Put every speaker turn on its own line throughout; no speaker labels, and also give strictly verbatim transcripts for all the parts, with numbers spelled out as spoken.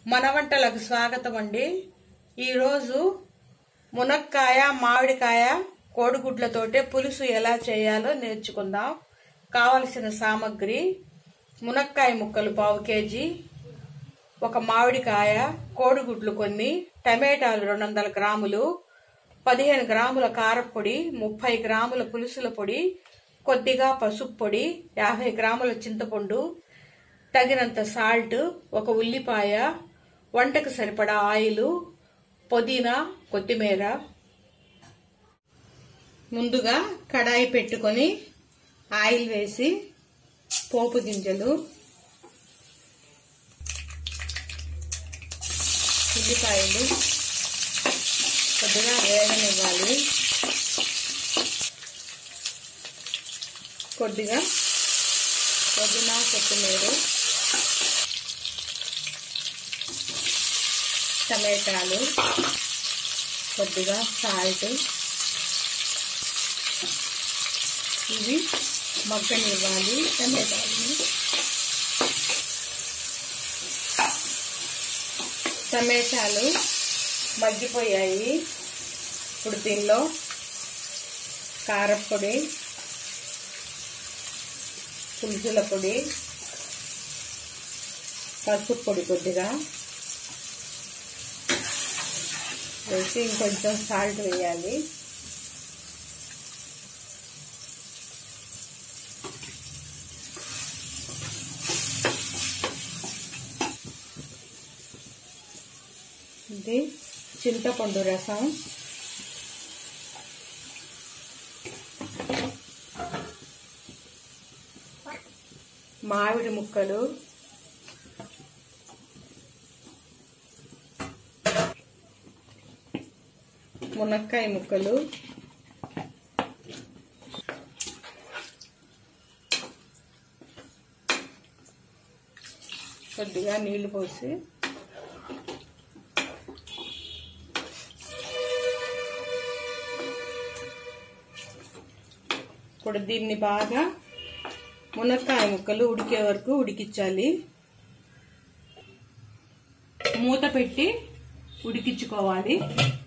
మన వంటలకు స్వాగతం అండి। ఈ రోజు మునక్కాయ మామిడికాయ కోడిగుడ్లతోటే పులుసు ఎలా చేయాలో నేర్చుకుందాం। కావాల్సిన సామగ్రి మునక్కాయ ముక్కలు పావు కేజీ, ఒక మామిడికాయ, కోడిగుడ్లు కొన్ని, టమాటాలు రెండు వందల గ్రాములు, పదిహేను గ్రాముల కారపొడి, ముప్పై గ్రాముల పులుసుల పొడి, కొద్దిగా పసుపు పొడి, యాభై గ్రాముల చింతపండు, తగినంత సాల్ట్, ఒక ఉల్లిపాయ, వంటకు సరిపడా ఆయిల్, పుదీనా, కొత్తిమీర। ముందుగా కడాయి పెట్టుకొని ఆయిల్ వేసి పోపు గింజలు, ఉల్లిపాయలు కొద్దిగా వేగనివ్వాలి। కొద్దిగా పుదీనా, కొత్తిమీర, టమాటాలు, కొద్దిగా సాల్ట్, ఇవి మగ్గనివ్వాలి। టమాటాలు టమాటాలు మగ్గిపోయాయి। ఇప్పుడు దీనిలో కారపొడి, పులుసుల పొడి, పసుపు పొడి కొద్దిగా వేసి ఇంకొంచెం సాల్ట్ వేయాలి। ఇది చింతపండు రసం, మామిడి ముక్కలు, మునక్కాయ ముక్కలు, కొద్దిగా నీళ్లు పోసి ఇప్పుడు దీన్ని బాగా మునక్కాయ ముక్కలు ఉడికే వరకు ఉడికించాలి। మూత పెట్టి ఉడికించుకోవాలి।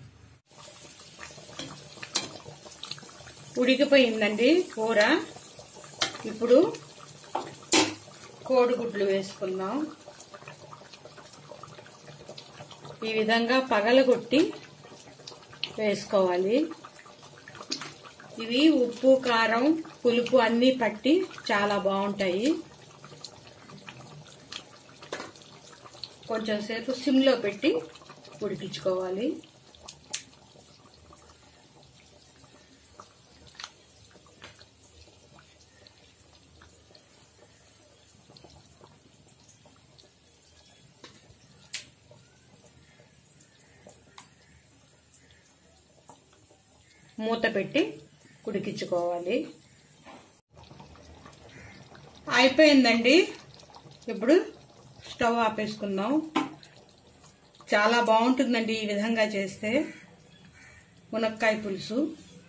ఉడికిపోయిందండి కూర। ఇప్పుడు కోడిగుడ్లు వేసుకుందాం। ఈ విధంగా పగలగొట్టి వేసుకోవాలి। ఇవి ఉప్పు, కారం, పులుపు అన్నీ పట్టి చాలా బాగుంటాయి। కొంచెం సేపు సిమ్లో పెట్టి ఉడికించుకోవాలి। మూత పెట్టి ఉడికించుకోవాలి। అయిపోయిందండి। ఇప్పుడు స్టవ్ ఆపేసుకుందాం। చాలా బాగుంటుందండి ఈ విధంగా చేస్తే మునక్కాయ పులుసు।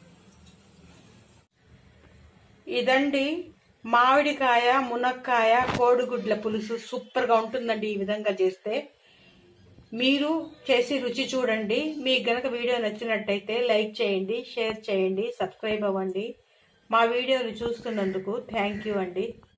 ఇదండి మామిడికాయ, మునక్కాయ, కోడిగుడ్ల పులుసు సూపర్గా ఉంటుందండి ఈ విధంగా చేస్తే। మీరు చేసి రుచి చూడండి। మీకు గనక వీడియో నచ్చినట్టయితే లైక్ చేయండి, షేర్ చేయండి, సబ్స్క్రైబ్ అవ్వండి। మా వీడియోలు చూస్తున్నందుకు థ్యాంక్ యూ అండి।